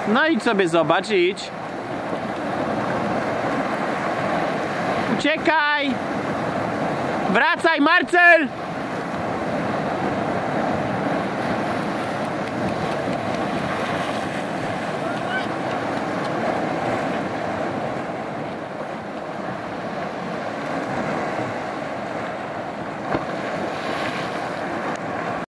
No idź sobie zobacz, idź. Uciekaj! Wracaj, Marcel!